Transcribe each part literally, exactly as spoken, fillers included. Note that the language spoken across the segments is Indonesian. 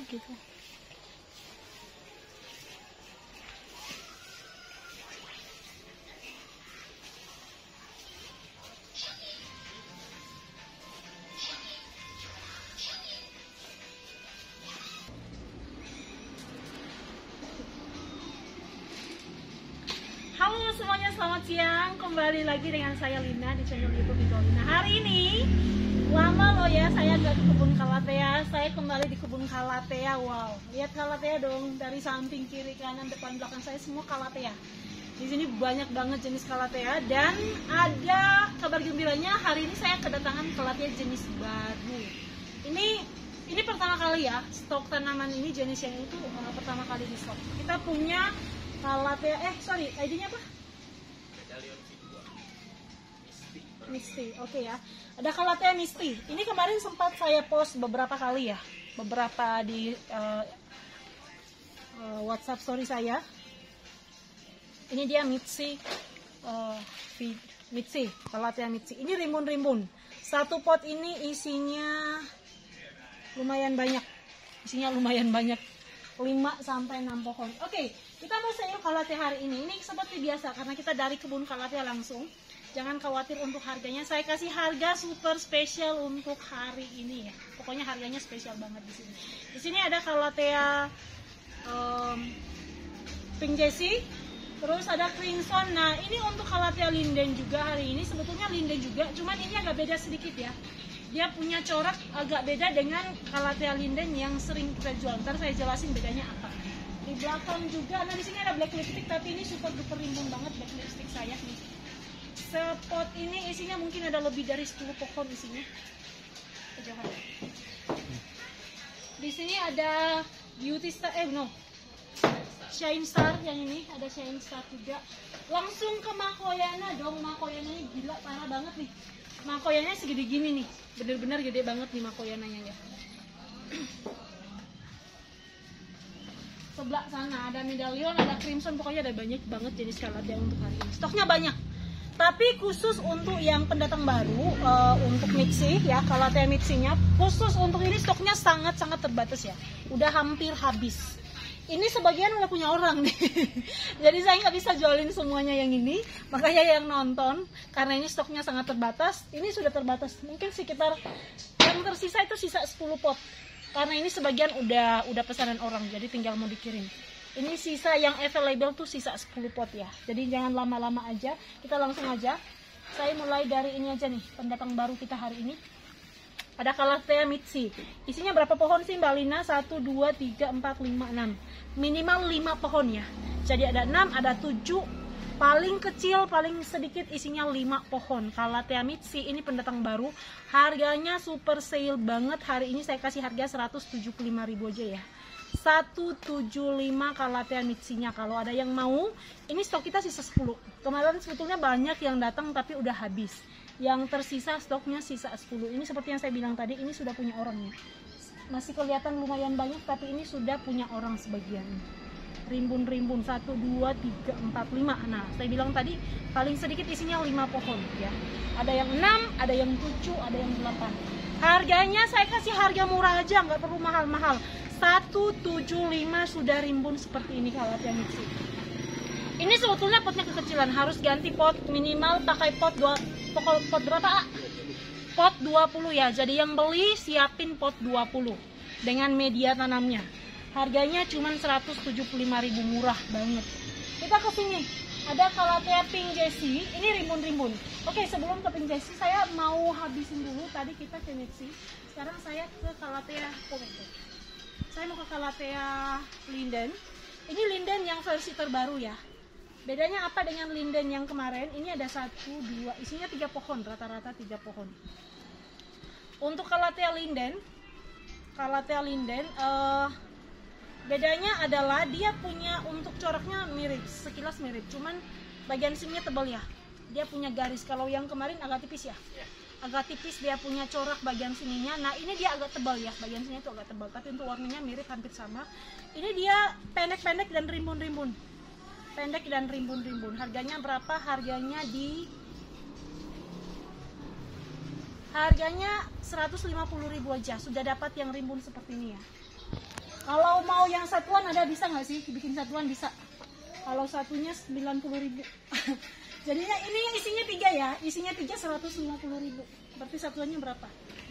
gitu. Halo semuanya, selamat siang. Kembali lagi dengan saya Lina di channel YouTube Lina. Hari ini lama loh ya saya gak di kebun kalatea. Saya kembali di kebun kalatea. Wow, lihat kalatea dong, dari samping, kiri, kanan, depan, belakang saya semua kalatea. Di sini banyak banget jenis kalatea dan ada kabar gembiranya, hari ini saya kedatangan kalatea jenis baru. Ini ini pertama kali ya stok tanaman ini, jenis yang itu uh, pertama kali di stok. Kita punya kalatea, eh sorry, I D-nya apa? Misty, oke okay ya. Ada kalatea Misty. Ini kemarin sempat saya post beberapa kali ya, beberapa di uh, uh, WhatsApp story saya. Ini dia Misty, uh, Misty, kalatea Misty. Ini rimbun-rimbun. Satu pot ini isinya lumayan banyak, isinya lumayan banyak. lima sampai enam pohon. Oke, okay, kita mau sayur kalatea hari ini. Ini seperti biasa karena kita dari kebun kalatea langsung. Jangan khawatir untuk harganya. Saya kasih harga super spesial untuk hari ini ya. Pokoknya harganya spesial banget di sini. Di sini ada kalatea um, Pink Jessie, terus ada Crimson. Nah, ini untuk kalatea linden juga hari ini. Sebetulnya linden juga, cuman ini agak beda sedikit ya. Dia punya corak agak beda dengan kalatea linden yang sering kita jual. Ntar saya jelasin bedanya apa. Di belakang juga, nah di sini ada black lipstick, tapi ini super duper rimbun banget black lipstick saya nih. Sepot ini isinya mungkin ada lebih dari sepuluh pohon isinya. Jangan. Di sini ada Beauty Star, eh no, Shine Star yang ini, ada Shine Star juga. Langsung ke Makoyana dong, Makoyana ini gila parah banget nih. Makoyana segede gini nih, bener-bener gede banget nih Makoyananya ya. Sebelah sana ada medallion, ada crimson, pokoknya ada banyak banget jenis kalatea untuk hari ini. Stoknya banyak. Tapi khusus untuk yang pendatang baru, uh, untuk Mitzi ya, kalatea Mitzi-nya, khusus untuk ini stoknya sangat-sangat terbatas ya. Udah hampir habis. Ini sebagian udah punya orang nih. Jadi saya nggak bisa jualin semuanya yang ini. Makanya yang nonton, karena ini stoknya sangat terbatas, ini sudah terbatas. Mungkin sekitar yang tersisa itu sisa sepuluh pot. Karena ini sebagian udah udah pesanan orang, jadi tinggal mau dikirim. Ini sisa yang available tuh sisa sepuluh pot ya. Jadi jangan lama-lama aja, kita langsung aja. Saya mulai dari ini aja nih, pendatang baru kita hari ini. Ada kalatea Mitzi. Isinya berapa pohon sih Mbak Lina? satu, dua, tiga, empat, lima, enam. Minimal lima pohon ya. Jadi ada enam, ada tujuh. Paling kecil, paling sedikit isinya lima pohon. Kalatea Mitzi ini pendatang baru. Harganya super sale banget. Hari ini saya kasih harga seratus tujuh puluh lima ribu aja ya. seratus tujuh puluh lima kalatea Mitzi-nya. Kalau ada yang mau, ini stok kita sisa sepuluh. Kemarin sebetulnya banyak yang datang tapi udah habis. Yang tersisa stoknya sisa sepuluh. Ini seperti yang saya bilang tadi, ini sudah punya orangnya. Masih kelihatan lumayan banyak, tapi ini sudah punya orang sebagian. Rimbun-rimbun, satu, dua, tiga, empat, lima. Nah, saya bilang tadi paling sedikit isinya lima pohon ya. Ada yang enam, ada yang tujuh, ada yang delapan. Harganya saya kasih harga murah aja, nggak perlu mahal-mahal. seratus tujuh puluh lima sudah rimbun seperti ini kalatea Mitzi. Ini sebetulnya potnya kekecilan, harus ganti pot minimal pakai pot dua, pot berapa? Pot dua puluh ya. Jadi yang beli siapin pot dua puluh dengan media tanamnya. Harganya cuma seratus tujuh puluh lima ribu, murah banget. Kita ke sini. Ada kalatea Pink Jessie. Ini rimbun-rimbun. Oke, sebelum ke Pink Jessie saya mau habisin dulu. Tadi kita ke Mitzi. Sekarang saya ke kalatea Pomelo. Saya mau ke kalatea linden. Ini linden yang versi terbaru ya. Bedanya apa dengan linden yang kemarin? Ini ada satu, dua, isinya tiga pohon, rata-rata tiga pohon. Untuk kalatea linden, kalatea linden, uh, bedanya adalah dia punya untuk coraknya mirip, sekilas mirip, cuman bagian sininya tebal ya. Dia punya garis. Kalau yang kemarin agak tipis ya, agak tipis dia punya corak bagian sininya. Nah ini dia agak tebal ya, bagian sininya itu agak tebal, tapi untuk warnanya mirip, hampir sama. Ini dia pendek-pendek dan rimbun-rimbun. Pendek dan rimbun-rimbun. Harganya berapa? Harganya di Harganya seratus lima puluh ribu aja. Sudah dapat yang rimbun seperti ini ya. Kalau mau yang satuan ada, bisa nggak sih bikin satuan? Bisa. Kalau satunya sembilan puluh ribu. Jadinya ini isinya tiga ya, isinya tiga seratus lima puluh ribu. Berarti satuannya berapa?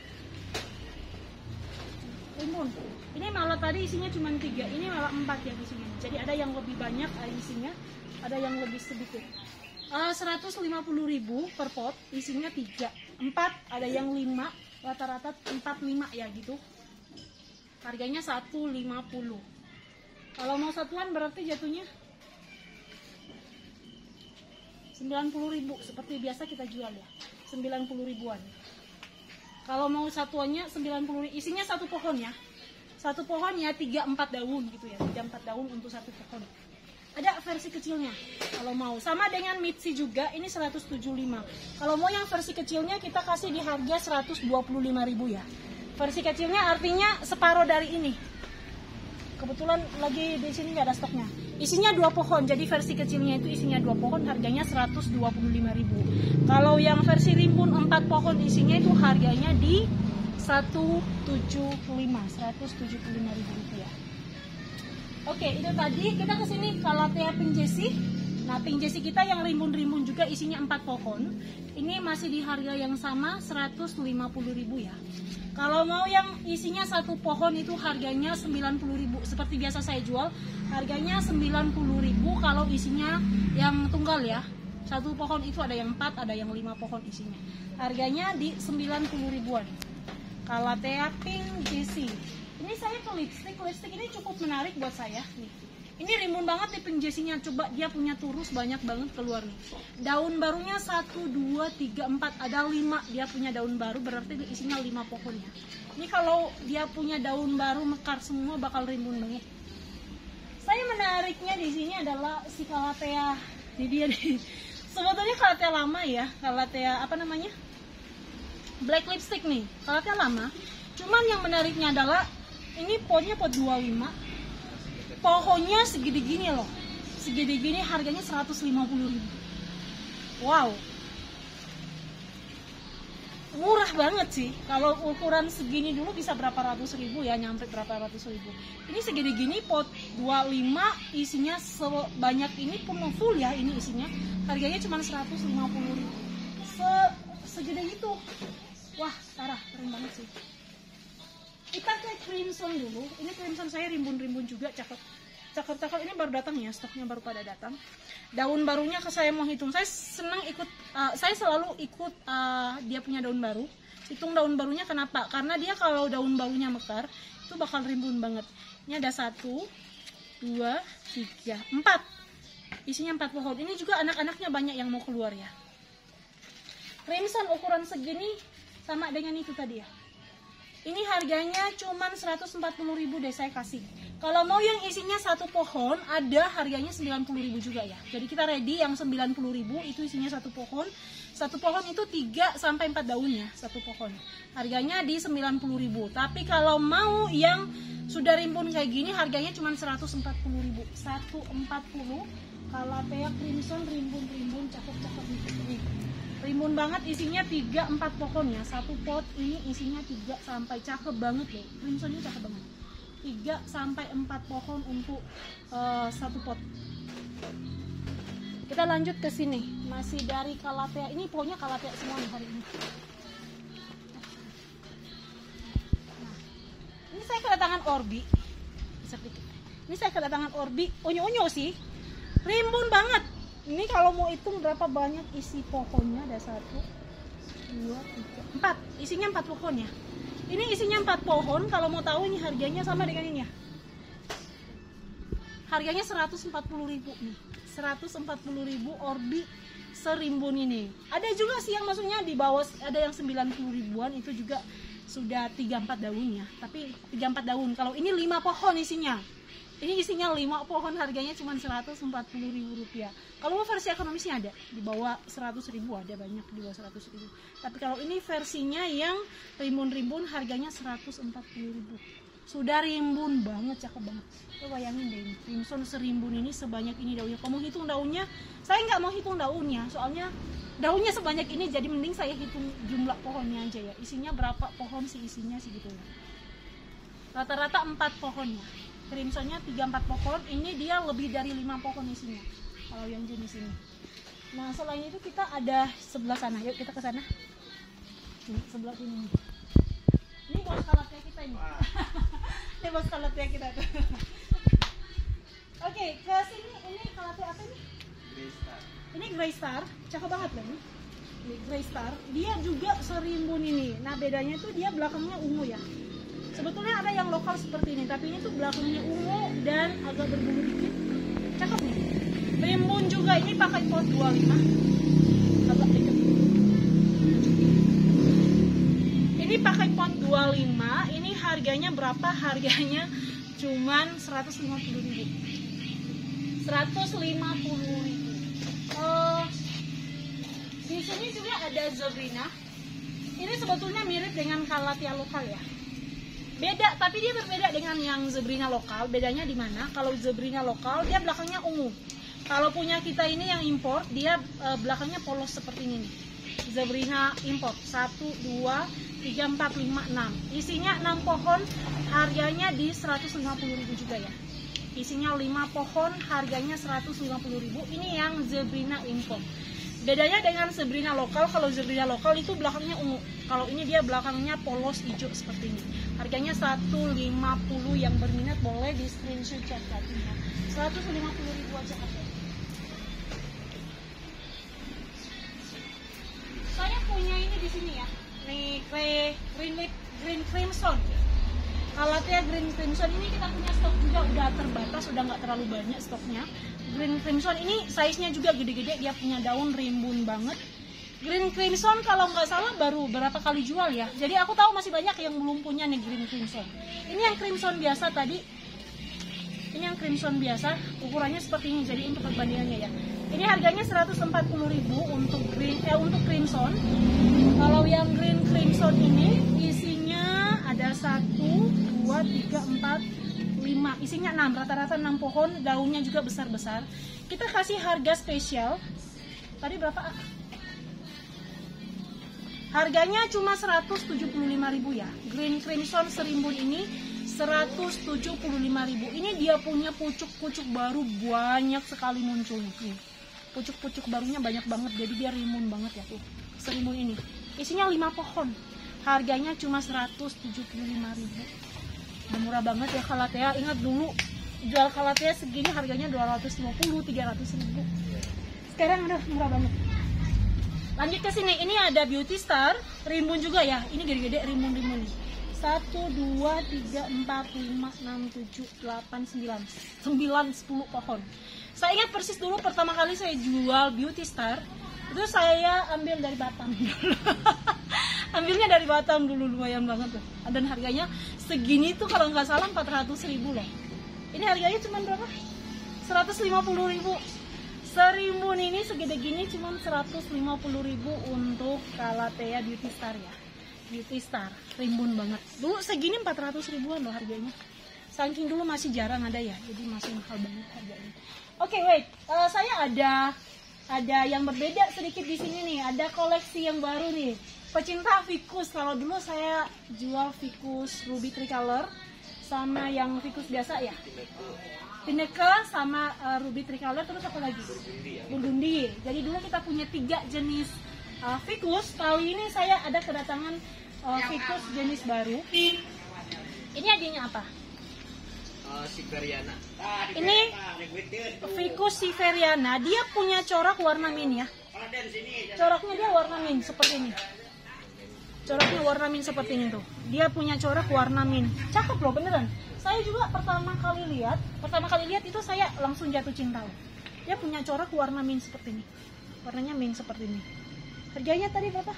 Limun. Ini malah tadi isinya cuma tiga, ini malah empat ya isinya. Jadi ada yang lebih banyak isinya, ada yang lebih sedikit. Uh, seratus lima puluh ribu per pot, isinya tiga, empat, ada yang lima, rata-rata empat lima ya gitu. Harganya seratus lima puluh. Kalau mau satuan berarti jatuhnya sembilan puluh ribu, seperti biasa kita jual ya, sembilan puluh ribuan. Kalau mau satuannya sembilan puluh, isinya satu pohon ya. Satu pohon ya tiga empat daun gitu ya, tiga empat daun untuk satu pohon. Ada versi kecilnya kalau mau. Sama dengan Mitsi juga, ini seratus tujuh puluh lima. Kalau mau yang versi kecilnya kita kasih di harga seratus dua puluh lima ribu ya. Versi kecilnya artinya separuh dari ini. Kebetulan lagi di sini nggak ada stoknya. Isinya dua pohon, jadi versi kecilnya itu isinya dua pohon, harganya seratus dua puluh lima ribu. Kalau yang versi rimbun empat pohon isinya itu harganya di seratus tujuh puluh lima ribu rupiah. Oke, itu tadi kita kesini Calathea Pink Jessie. Nah, Pink Jessie kita yang rimbun-rimbun juga isinya empat pohon. Ini masih di harga yang sama seratus lima puluh ribu ya. Kalau mau yang isinya satu pohon itu harganya sembilan puluh ribu. Seperti biasa saya jual, harganya sembilan puluh ribu kalau isinya yang tunggal ya. Satu pohon itu ada yang empat, ada yang lima pohon isinya. Harganya di sembilan puluh ribuan. Calathea Pink Jessie. Ini saya ke lipstick, lipstick ini cukup menarik buat saya nih. Ini rimbun banget nih Pink Jessie-nya, coba dia punya turus banyak banget keluar nih. Daun barunya satu, dua, tiga, empat, ada lima, dia punya daun baru, berarti isinya lima pohonnya. Ini kalau dia punya daun baru mekar semua bakal rimbun banget. Saya menariknya di sini adalah si Calathea, ini dia nih. Sebetulnya Calathea lama ya, Calathea apa namanya? Black lipstick nih, Calathea lama. Cuman yang menariknya adalah ini potnya pot dua puluh lima. Pohonnya segede gini loh, segede gini, harganya seratus lima puluh ribu. Wow, murah banget sih. Kalau ukuran segini dulu bisa berapa ratus ribu ya, nyampe berapa ratus ribu. Ini segede gini, pot dua puluh lima, isinya sebanyak ini pun full ya, ini isinya. Harganya cuma seratus lima puluh ribu. Se segede itu. Wah, parah, keren banget sih. Kita ke crimson dulu. Ini crimson saya rimbun-rimbun juga, cakep. Cakep-cakep, ini baru datang ya, stoknya baru pada datang. Daun barunya ke saya mau hitung. Saya senang ikut, uh, saya selalu ikut uh, dia punya daun baru. Hitung daun barunya kenapa? Karena dia kalau daun barunya mekar, itu bakal rimbun banget. Ini ada satu, dua, tiga, empat. Isinya empat pohon. Ini juga anak-anaknya banyak yang mau keluar ya. Crimson ukuran segini sama dengan itu tadi ya. Ini harganya cuma seratus empat puluh ribu deh saya kasih. Kalau mau yang isinya satu pohon, ada harganya sembilan puluh ribu juga ya. Jadi kita ready yang sembilan puluh ribu, itu isinya satu pohon. Satu pohon itu tiga sampai empat daun ya, satu pohon. Harganya di sembilan puluh ribu. Tapi kalau mau yang sudah rimbun kayak gini, harganya cuma seratus empat puluh ribu. seratus empat puluh. Calathea Crimson rimbun-rimbun, cakep-cakep nih. Rimbun banget, isinya tiga empat pohon ya. Satu pot ini isinya tiga sampai, cakep banget loh. Crimson ini cakep banget. tiga sampai empat pohon untuk uh, satu pot. Kita lanjut ke sini. Masih dari Calathea. Ini pohonnya Calathea semua nih hari ini. Nah, ini saya kedatangan Orbi. Ini saya kedatangan Orbi. Onyo-onyo sih. Rimbun banget. Ini kalau mau hitung berapa banyak isi pohonnya, ada satu, dua, tiga, empat. Isinya empat pohon ya. Ini isinya empat pohon. Kalau mau tahu ini harganya sama dengan ini ya. Harganya seratus empat puluh ribu nih. seratus empat puluh ribu Orbi serimbun ini. Ada juga sih yang maksudnya di bawah, ada yang sembilan puluh ribuan, itu juga sudah tiga empat daun ya. Tapi tiga empat daun. Kalau ini lima pohon isinya. Ini isinya lima pohon, harganya cuma seratus empat puluh ribu rupiah. Kalau versi ekonomisnya ada di bawah seratus ribu, ada banyak di bawah seratus ribu. Tapi kalau ini versinya yang rimbun-rimbun, harganya seratus empat puluh ribu. Sudah rimbun banget, cakep banget. Lo bayangin deh, ini crimson serimbun ini sebanyak ini daunnya. Kalau mau hitung daunnya, saya nggak mau hitung daunnya, soalnya daunnya sebanyak ini, jadi mending saya hitung jumlah pohonnya aja ya. Isinya berapa pohon sih isinya sih gitu ya. rata-rata empat pohon ya. Crimsonnya tiga empat pohon, ini dia lebih dari lima pohon isinya kalau yang jenis ini. Nah selain itu kita ada sebelah sana, yuk kita ke sana. Nih, sebelah sini. Ini bos kalatnya kita ini. Ini bos kalatnya kita tuh. Oke, ke sini ini kalatnya apa ini? Grey Star. Ini Grey Star, cakep banget loh ini. Ini Grey Star, dia juga serimbun ini. Nah bedanya tuh dia belakangnya ungu ya. Sebetulnya ada yang lokal seperti ini, tapi ini tuh belakangnya ungu dan agak berbulu dikit. Cakep nih. Rimbun juga, ini pakai pot dua puluh lima. Agak dikit. Ini pakai pot dua puluh lima. Ini harganya berapa? Harganya cuman seratus lima puluh ribu. seratus lima puluh ribu. Uh, di sini juga ada Zebrina. Ini sebetulnya mirip dengan Calathea lokal ya. Beda, tapi dia berbeda dengan yang Zebrina lokal. Bedanya di mana? Kalau Zebrina lokal dia belakangnya ungu. Kalau punya kita ini yang import, dia e, belakangnya polos seperti ini nih. Zebrina import satu, dua, tiga, empat, lima, enam. Isinya enam pohon, harganya di seratus lima puluh ribu juga ya. Isinya lima pohon, harganya seratus lima puluh ribu. Ini yang Zebrina import. Bedanya dengan Zebrina lokal, kalau Zebrina lokal itu belakangnya ungu. Kalau ini dia belakangnya polos hijau seperti ini. Harganya seratus lima puluh, yang berminat boleh di screenshot chat tadinya. seratus lima puluh ribu aja ada. Saya punya ini di sini ya. Nih green green green crimson. Calathea green crimson ini kita punya stok juga, udah terbatas, udah nggak terlalu banyak stoknya. Green crimson ini size-nya juga gede-gede, dia punya daun rimbun banget. Green crimson kalau nggak salah baru berapa kali jual ya. Jadi aku tahu masih banyak yang belum punya nih green crimson. Ini yang crimson biasa tadi. Ini yang crimson biasa, ukurannya seperti ini. Jadi untuk perbandingannya ya. Ini harganya seratus empat puluh ribu untuk green eh untuk crimson. Kalau yang green crimson ini isinya ada satu, dua, tiga, empat, lima. Isinya enam, rata-rata enam pohon, daunnya juga besar-besar. Kita kasih harga spesial. Tadi berapa? Harganya cuma seratus tujuh puluh lima ribu ya. Green crimson serimbun ini seratus tujuh puluh lima ribu. Ini dia punya pucuk-pucuk baru banyak sekali muncul nih. Pucuk-pucuk barunya banyak banget, jadi dia rimbun banget ya tuh. Serimbun ini. Isinya lima pohon. Harganya cuma seratus tujuh puluh lima ribu. Udah murah banget ya Calathea. Ingat dulu jual Calathea segini harganya dua ratus lima puluh, tiga ratus ribu. Sekarang udah murah banget. Lanjut ke sini, ini ada Beauty Star, rimbun juga ya. Ini gede-gede rimbun-rimbun nih. satu, dua, tiga, empat, lima, enam, tujuh, delapan, sembilan. sembilan, sepuluh pohon. Saya ingat persis dulu pertama kali saya jual Beauty Star, itu saya ambil dari Batam. Ambilnya dari Batam dulu, lumayan banget tuh. Dan harganya segini tuh kalau nggak salah empat ratus ribu loh. Ini harganya cuma berapa? seratus lima puluh ribu. Serimbun ini segede gini cuma seratus lima puluh ribu untuk Calathea Beauty Star ya. Beauty Star, rimbun banget. Dulu segini empat ratus ribuan loh harganya. Saking dulu masih jarang ada ya, jadi masih mahal banget harganya. Oke, okay, wait. Uh, saya ada ada yang berbeda sedikit di sini nih. Ada koleksi yang baru nih. Pecinta ficus. Kalau dulu saya jual ficus ruby tricolor sama yang ficus biasa ya. Pinnacle sama uh, ruby tricolor, terus apa lagi? Burgundy. Jadi dulu kita punya tiga jenis uh, ficus. Kali ini saya ada kedatangan uh, ficus jenis baru. Ini adanya apa? Uh, Siberiana. Ini ficus Siberiana. Dia punya corak warna mint ya. Coraknya dia warna mint seperti ini. Coraknya warna mint seperti ini tuh. Dia punya corak warna mint. Cakep loh beneran. Saya juga pertama kali lihat, pertama kali lihat itu saya langsung jatuh cinta loh. Dia punya corak warna mint seperti ini. Warnanya mint seperti ini. Harganya tadi berapa?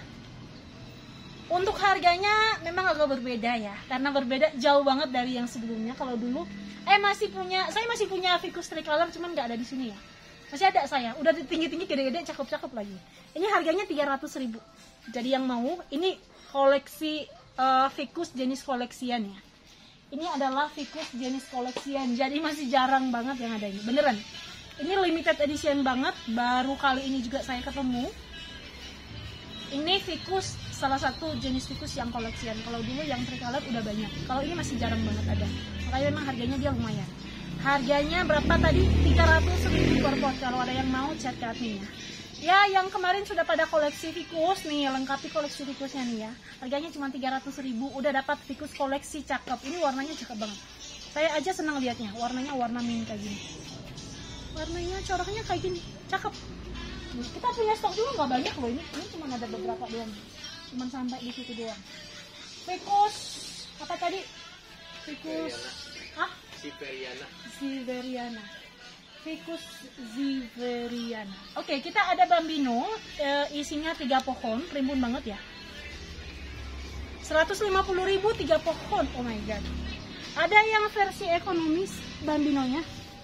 Untuk harganya memang agak berbeda ya, karena berbeda jauh banget dari yang sebelumnya. Kalau dulu, eh masih punya, saya masih punya ficus tricolor, cuman nggak ada di sini ya. Masih ada saya, udah tinggi-tinggi, gede-gede, cakep-cakep lagi. Ini harganya tiga ratus ribu. Jadi yang mau, ini koleksi uh, ficus jenis koleksian ya. Ini adalah ficus jenis koleksian, jadi masih jarang banget yang ada ini, beneran. Ini limited edition banget, baru kali ini juga saya ketemu. Ini ficus, salah satu jenis ficus yang koleksian. Kalau dulu yang tricolor udah banyak. Kalau ini masih jarang banget ada. Makanya memang harganya dia lumayan. Harganya berapa tadi? tiga ratus ribu per pot. Kalau ada yang mau chat ke admin ya. Ya, yang kemarin sudah pada koleksi ficus nih, lengkapi koleksi ficusnya nih ya. Harganya cuma tiga ratus ribu, udah dapat ficus koleksi cakep. Ini warnanya cakep banget. Saya aja senang liatnya, warnanya warna mint kayak gini. Warnanya coraknya kayak gini, cakep. Kita punya stok juga nggak banyak loh ini. Ini cuma ada beberapa doang. Cuma sampai di situ doang. Ficus apa tadi? Ficus ah? Siberiana. Siberiana. Ficus Siberiana. Oke, kita ada Bambino, e, isinya tiga pohon, rimbun banget ya. seratus lima puluh ribu tiga pohon. Oh my god. Ada yang versi ekonomis Bambinonya.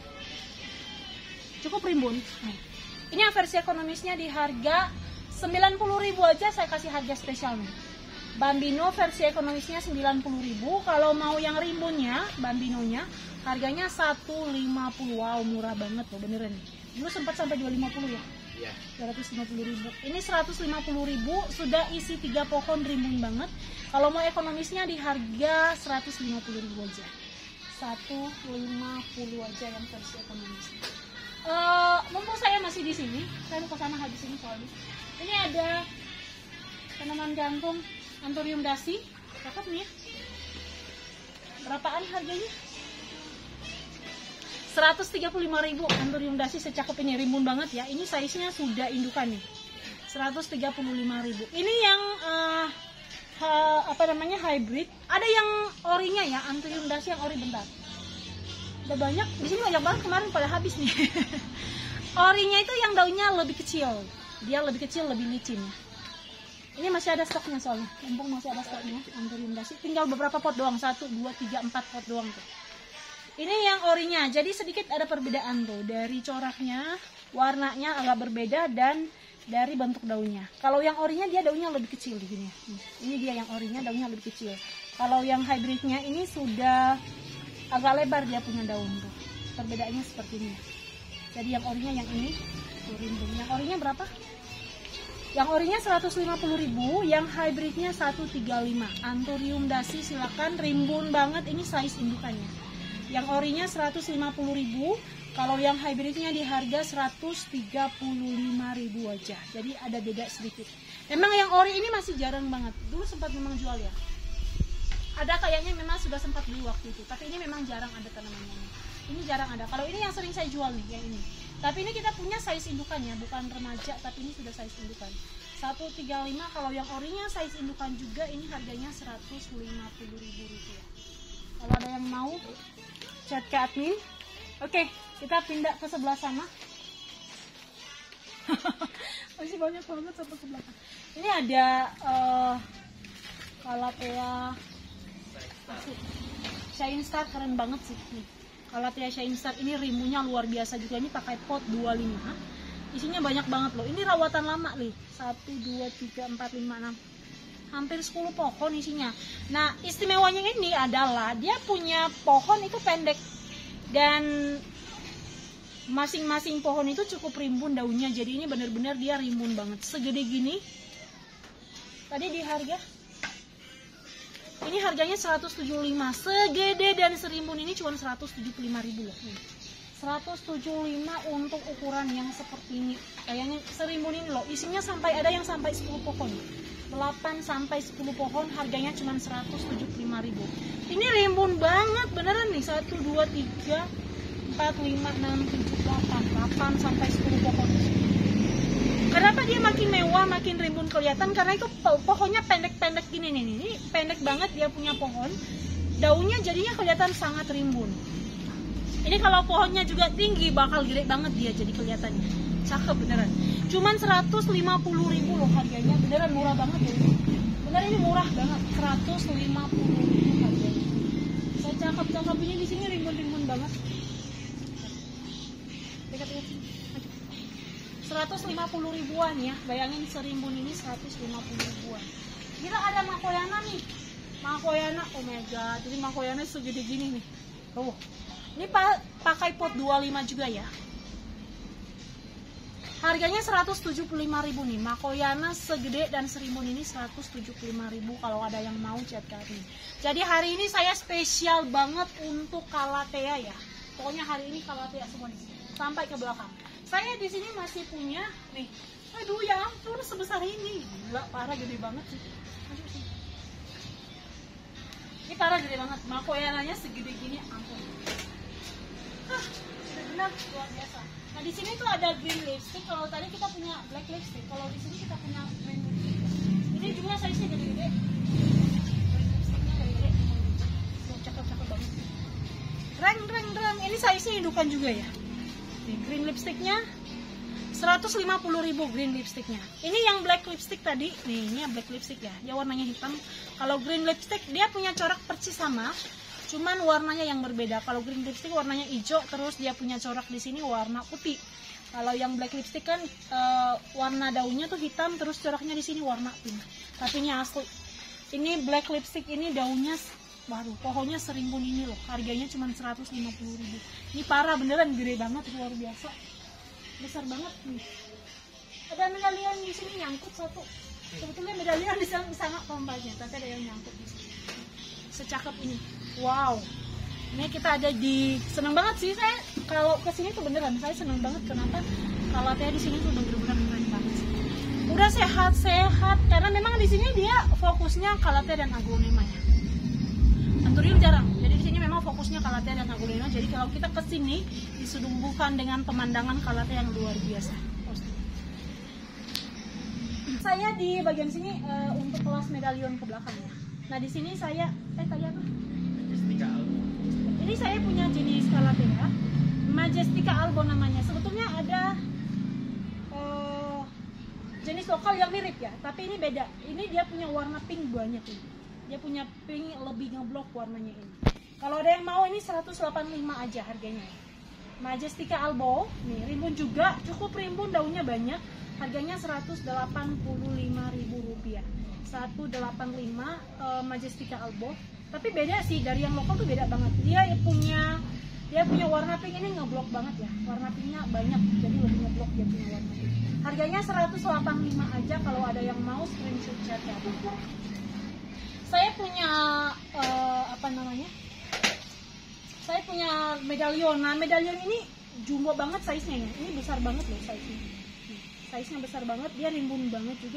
Cukup rimbun. Nah. Ini yang versi ekonomisnya di harga sembilan puluh ribu aja saya kasih harga spesial nih. Bambino versi ekonomisnya sembilan puluh ribu. Kalau mau yang rimbunnya, Bambinonya harganya seratus lima puluh. Wow, murah banget loh beneran nih. Dulu sempat sampai dua ratus lima puluh ya? Iya. dua ratus lima puluh ribu. Ini seratus lima puluh ribu, sudah isi tiga pohon, rimbun banget. Kalau mau ekonomisnya di harga seratus lima puluh ribu aja. seratus lima puluh aja yang versi ekonomisnya. Uh, mumpung saya masih di sini, saya mau ke sana habis ini soalnya. Ini ada tanaman gantung Anthurium dasi, cakep nih ya. Berapaan harganya? seratus tiga puluh lima ribu Anthurium dasi secakep ini, rimbun banget ya. Ini size-nya sudah indukan nih. seratus tiga puluh lima ribu. Ini yang uh, ha, apa namanya hybrid. Ada yang orinya ya, Anthurium dasi yang ori bentar. Udah banyak, di sini banyak banget kemarin pada habis nih. Orinya itu yang daunnya lebih kecil, dia lebih kecil, lebih licin. Ini masih ada stoknya soalnya, mumpung masih ada stoknya Anthurium dasi. Tinggal beberapa pot doang, satu, dua, tiga, empat pot doang tuh. Ini yang orinya, jadi sedikit ada perbedaan tuh dari coraknya, warnanya agak berbeda dan dari bentuk daunnya. Kalau yang orinya dia daunnya lebih kecil begini. Ini dia yang orinya, daunnya lebih kecil. Kalau yang hybridnya ini sudah agak lebar dia punya daun tuh. Perbedaannya seperti ini. Jadi yang orinya yang ini tuh rimbun. Yang orinya berapa? Yang orinya seratus lima puluh ribu, yang hybridnya seratus tiga puluh lima. Anthurium dasi silakan, rimbun banget, ini size indukannya. Yang orinya seratus lima puluh ribu, kalau yang hybridnya di harga seratus tiga puluh lima ribu aja. Jadi ada beda sedikit. Memang yang ori ini masih jarang banget. Dulu sempat memang jual ya. Ada kayaknya memang sudah sempat beli waktu itu, tapi ini memang jarang ada tanamannya. Ini jarang ada. Kalau ini yang sering saya jual nih, yang ini. Tapi ini kita punya size indukannya, bukan remaja, tapi ini sudah size indukan. seratus tiga puluh lima, kalau yang orinya size indukan juga, ini harganya seratus lima puluh ribu rupiah. Kalau ada yang mau, chat ke admin. Oke, kita pindah ke sebelah sana. Masih banyak banget sampai ke belakang. Ini ada uh, Calathea Shine Star, keren banget sih nih. Calathea Shine Star ini rimbunnya luar biasa juga. Ini pakai pot dua puluh lima. Isinya banyak banget loh. Ini rawatan lama nih. satu, dua, tiga, empat, lima, enam. Hampir sepuluh pohon isinya. Nah, istimewanya ini adalah dia punya pohon itu pendek. Dan masing-masing pohon itu cukup rimbun daunnya. Jadi ini benar-benar dia rimbun banget. Segede gini. Tadi di harga ini harganya seratus tujuh puluh lima. Segede dan serimbun ini cuma seratus tujuh puluh lima ribu loh. seratus tujuh puluh lima untuk ukuran yang seperti ini. Kayaknya serimbun ini loh. Isinya sampai ada yang sampai sepuluh pohon. delapan sampai sepuluh pohon, harganya cuma seratus tujuh puluh lima ribu. Ini rimbun banget beneran nih. satu, dua, tiga, empat, lima, enam, tujuh, delapan. delapan sampai sepuluh pohon. Kenapa dia makin mewah, makin rimbun kelihatan? Karena itu pohonnya pendek-pendek gini nih. Ini pendek banget dia punya pohon. Daunnya jadinya kelihatan sangat rimbun. Ini kalau pohonnya juga tinggi, bakal gede banget dia jadi kelihatannya. Cakep beneran. Cuman seratus lima puluh ribu loh harganya. Beneran murah banget ya. Beneran ini murah banget. seratus lima puluh ribu harganya. Saya cakep-cakep ini di sini rimbun-rimbun banget. Dekat-dekat sini. seratus lima puluh ribuan ya, bayangin serimbun ini seratus lima puluh ribuan. Kita ada Makoyana nih, Makoyana, oh my god, jadi Makoyana segede gini nih. Oh, ini pa pakai pot dua puluh lima juga ya. Harganya seratus tujuh puluh lima ribu nih. Makoyana segede dan serimbun ini seratus tujuh puluh lima ribu kalau ada yang mau chat kami. Jadi hari ini saya spesial banget untuk Calathea ya. Pokoknya hari ini Calathea semua nih. Sampai ke belakang. Saya di sini masih punya nih. Aduh ya ampun sebesar ini. Gila parah gede banget sih. Masuk sih. Ini parah gede banget. Makoyananya segede gini ampun. Hah, benar luar biasa. Nah di sini tuh ada green lipstick. Kalau tadi kita punya black lipstick, kalau di sini kita punya green lipstick. Ini juga size-nya gede-gede. Green lipsticknya gede-gede. Tuh cakep-cakep banget. Reng, reng, reng. Ini size-nya indukan juga ya. Nih green lipsticknya seratus lima puluh ribu green lipsticknya. Ini yang black lipstick tadi. Nih ini yang black lipstick ya. Dia warnanya hitam. Kalau green lipstick dia punya corak persis sama. Cuman warnanya yang berbeda. Kalau green lipstick warnanya hijau, terus dia punya corak di sini warna putih. Kalau yang black lipstick kan e, warna daunnya tuh hitam, terus coraknya di sini warna pink. Tapi ini asli. Ini black lipstick ini daunnya, waduh, pohonnya serimbun ini loh. Harganya cuma seratus lima puluh ribu. Ini parah beneran gede banget, luar biasa. Besar banget nih. Ada medalion di sini nyangkut satu. Sebetulnya medalion di sana sangat kompaknya, tapi ada yang nyangkut di sini. Secakep ini. Wow, ini kita ada di, seneng banget sih saya kalau kesini tuh beneran saya seneng banget. Kenapa? Calathea di sini tuh bener-bener keren banget. Udah sehat-sehat karena memang di sini dia fokusnya Calathea dan Aglaonema ya. Anthurium jarang. Jadi di sini memang fokusnya Calathea dan Aglaonema. Jadi kalau kita kesini disudumbukan dengan pemandangan Calathea yang luar biasa. Saya di bagian sini uh, untuk kelas medalion ke belakang ya. Nah di sini saya eh tadi apa? Majestica Albo. Ini saya punya jenis Calathea, Majestica Albo namanya. Sebetulnya ada uh, jenis lokal yang mirip ya, tapi ini beda. Ini dia punya warna pink banyak ini. Dia punya pink lebih ngeblok warnanya ini. Kalau ada yang mau ini seratus delapan puluh lima aja harganya. Majestica Albo, nih rimbun juga, cukup rimbun, daunnya banyak. Harganya seratus delapan puluh lima ribu rupiah. seratus delapan puluh lima uh, Majestica Albo. Tapi beda sih dari yang lokal tuh beda banget. Dia punya dia punya warna pink ini ngeblok banget ya. Warna pinknya banyak, jadi lebih ngeblok dia punya warna pink. Harganya seratus delapan puluh lima aja kalau ada yang mau screenshot chat ya. Saya punya uh, apa namanya? Saya punya medalion. Nah, medalion ini jumbo banget size-nya ya. Ini besar banget loh size-nya. Size-nya besar banget, dia rimbun banget juga.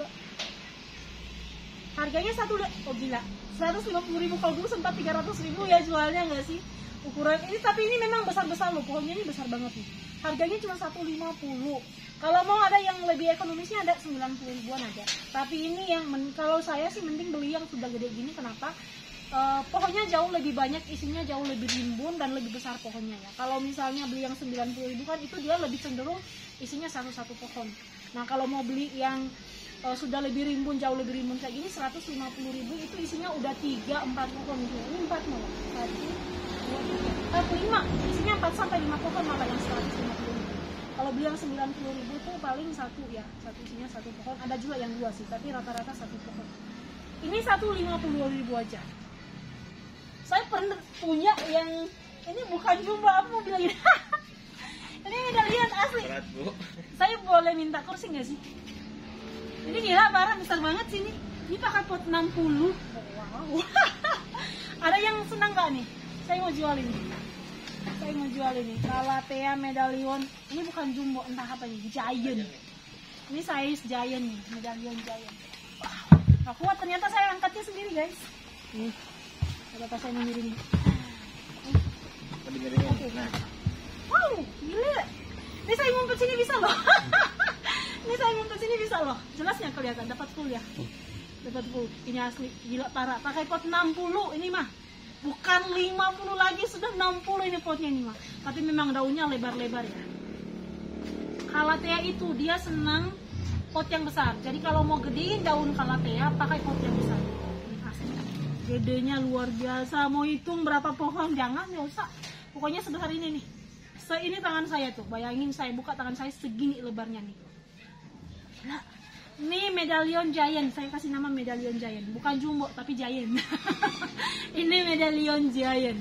Harganya satu, oh gila, seratus lima puluh ribu. Kalau dulu sempat tiga ratus ribu ya jualnya nggak sih? Ukuran ini, tapi ini memang besar-besar loh, pohonnya ini besar banget nih. Harganya cuma seratus lima puluh. Kalau mau ada yang lebih ekonomisnya ada sembilan puluh ribuan aja. Tapi ini yang, men, kalau saya sih mending beli yang sudah gede gini, kenapa? Uh, pohonnya jauh lebih banyak, isinya jauh lebih rimbun dan lebih besar pohonnya ya. Kalau misalnya beli yang sembilan puluh ribu kan itu dia lebih cenderung isinya satu-satu pohon. Nah kalau mau beli yang Uh, sudah lebih rimbun, jauh lebih rimbun kayak gini seratus lima puluh ribu, itu isinya udah tiga empat pohon gitu. Ini empat malah. satu dua tiga empat lima. Isinya empat sampai lima pohon malah yang seratus lima puluh ribu. Kalau beli yang sembilan puluh ribu tuh paling satu ya. Satu isinya satu pohon. Ada juga yang dua sih, tapi rata-rata satu pohon. Ini seratus lima puluh ribu aja. Saya pernah punya yang ini bukan jumbo, apa mau bilang ini. Ini udah lihat asli. Berat, Bu. Saya boleh minta kursi nggak sih? Ini gila, parah, besar banget sih ini. Ini pakai pot enam puluh. Wow. Ada yang senang nggak nih? Saya mau jual ini. Saya mau jual ini. Calathea medalion. Ini bukan jumbo, entah apa ini. Giant. Ini size giant nih, medalion giant. Wow. Nah, kuat ternyata saya angkatnya sendiri guys. Nih. Ada saya mengirim. Oke. Nah. Wow, gila. Ini saya ngumpet sini bisa loh. Ini saya ngumpet sini bisa loh. Jelasnya kelihatan dapat full ya. Dapat full. Ini asli gila parah. Pakai pot enam puluh ini mah. Bukan lima puluh lagi, sudah enam puluh ini potnya ini mah. Tapi memang daunnya lebar-lebar ya. Calathea itu dia senang pot yang besar. Jadi kalau mau gedein daun Calathea pakai pot yang besar. Ini asli. Gedenya luar biasa. Mau hitung berapa pohon jangan, nggak usah. Pokoknya sebesar ini nih. Seini tangan saya tuh. Bayangin saya buka tangan saya segini lebarnya nih. Nah, ini medalion giant, saya kasih nama medalion giant, bukan jumbo tapi giant. Ini medalion giant.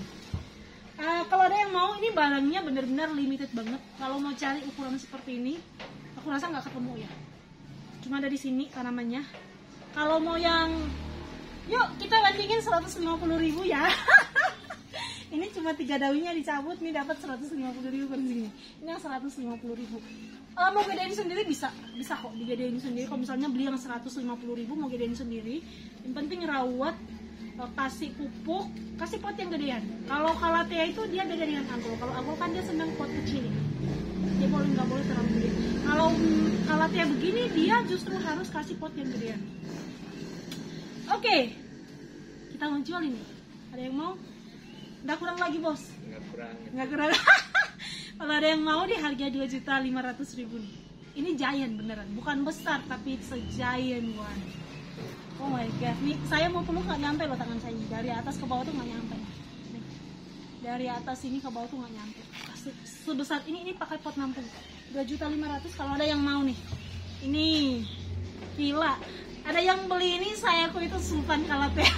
Uh, kalau ada yang mau, ini barangnya bener-bener limited banget. Kalau mau cari ukuran seperti ini, aku rasa nggak ketemu ya, cuma ada di sini tanamannya. Kalau mau yang, yuk kita bandingin seratus lima puluh ribu ya. Ini cuma tiga daunnya dicabut nih dapat seratus lima puluh ribu per sini. Ini yang seratus lima puluh ribu. Uh, mau gedein sendiri bisa, bisa kok digedein sendiri. Kalau misalnya beli yang seratus lima puluh ribu mau gedein sendiri, yang penting rawat, uh, kasih pupuk, kasih pot yang gedean. Kalau Calathea itu dia beda dengan Aglo. Kalau Aglo kan dia senang pot kecil, dia boleh nggak boleh terlalu gede. Kalau um, Calathea begini dia justru harus kasih pot yang gedean. Oke, okay. Kita mau jual ini. Ada yang mau? Nggak kurang lagi bos? Nggak kurang. Nggak kurang. Kalau ada yang mau di harga dua juta lima ratus ribu nih. Ini giant beneran, bukan besar tapi it's a giant one. Oh my god, nih saya mau peluk nggak nyampe loh tangan saya. Dari atas ke bawah tuh nggak nyampe. Nih. Dari atas ini ke bawah tuh nggak nyampe. Sebesar ini, ini pakai pot nampung. dua juta lima ratus kalau ada yang mau nih. Ini gila. Ada yang beli ini, saya aku itu Sultan Calathea.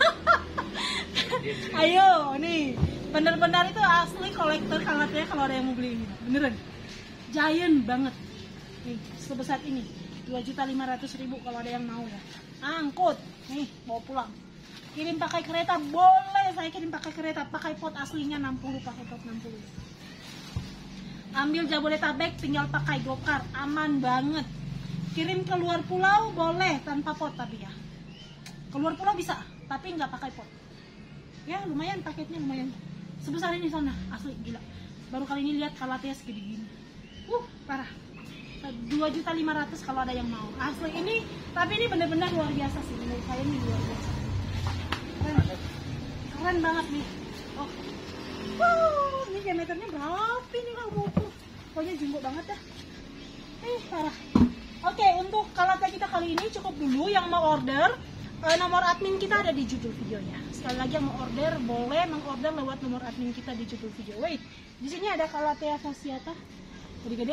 Ayo, nih bener-bener itu asli kolektor Calathea kalau ada yang mau beli ini, beneran giant banget nih, sebesar ini dua juta lima ratus ribu kalau ada yang mau ya. Angkut nih, bawa pulang, kirim pakai kereta boleh, saya kirim pakai kereta, pakai pot aslinya enam puluh, pakai pot enam puluh. Ambil Jabodetabek tinggal pakai gokar, aman banget. Kirim ke luar pulau boleh tanpa pot, tapi ya keluar pulau bisa tapi nggak pakai pot ya. Lumayan paketnya, lumayan sebesar ini sana, asli gila. Baru kali ini lihat Calathea segede gini, uh parah. Dua juta lima ratus kalau ada yang mau, asli ini. Tapi ini bener-bener luar biasa sih, menurut saya ini luar biasa, keren, keren banget nih. Oh, wow, ini diameternya berapa ini kalau buku, pokoknya jumbo banget dah, eh parah. Oke, okay, untuk Calathea kita kali ini cukup dulu. Yang mau order, uh, nomor admin kita ada di judul videonya. Sekali lagi yang mau order boleh mengorder lewat nomor admin kita di judul video. Wait, di sini ada Calathea fasciata, gede-gede.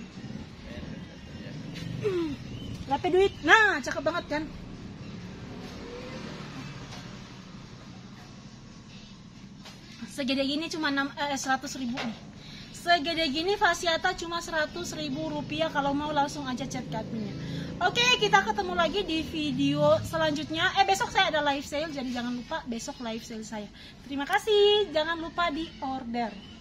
Berapa duit? Nah, cakep banget kan? Segede gini cuma eh, seratus ribu nih. Segede gini fasciata cuma seratus ribu rupiah. Kalau mau langsung aja chat ke adminnya. Oke, kita ketemu lagi di video selanjutnya. Eh, besok saya ada live sale, jadi jangan lupa besok live sale saya. Terima kasih, jangan lupa di order.